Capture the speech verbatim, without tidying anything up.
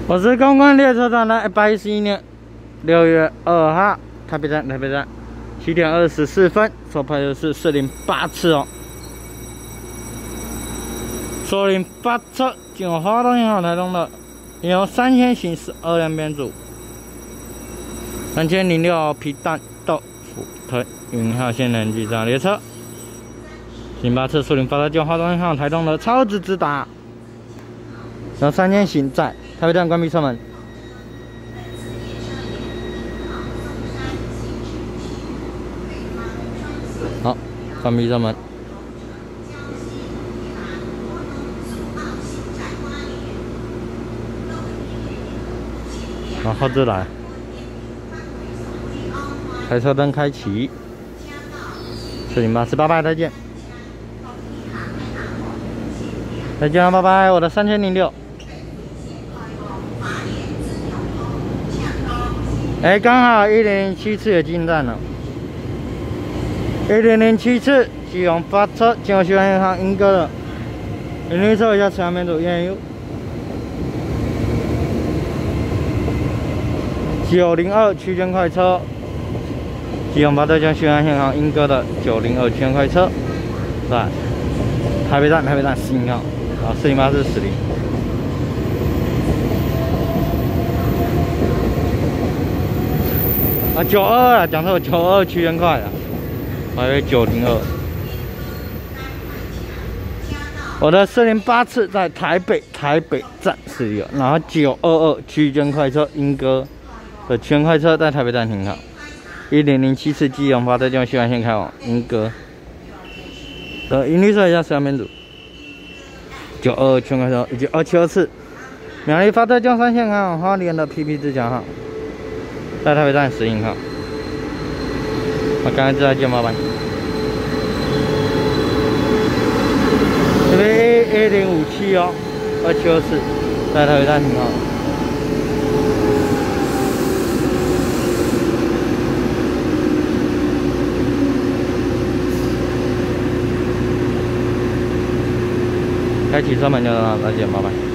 我是公关列车长的一百一十一年六月二号，台北站，台北站，七点二十四分，所拍的是四零八次哦。四零八车经过花东银行台东的，由三千行驶二两编组，三千零六皮蛋豆腐藤云号线人机站列车，零八次四零八车经过花东银行台东的超值直达，由三千行在。 台北站关闭车门。好，关闭车门。好，后置来。开车灯开启。四零八四，拜拜，再见。再见了，拜拜，我的三千零六。 哎，刚好一零零七次也进站了。一零零七次基隆发车，经过西湾银行莺歌的，零零车一下车厢面组验油。九零二区间快车，基隆发车经西湾银行莺歌的九零二区间快车，在台北站，台北站十一号，然后四零八是十零。 啊，九二啊，讲错，九二区间快啊，我还以为九零二。我的四零八次在台北台北站驶有，然后九二二区间快车莺歌的区间快车在台北站停靠。一零零七次基隆发车经西湾线开往莺歌的银绿色一下下面组。九二二区间快车以及二七二次苗栗发车经三线开往花莲的 P P 自强号。 在台北站十一号，我刚刚知道见麻烦。这边 A A 零五七哦，二七二四，在台北站停靠。开启车门就到了，再见，麻烦。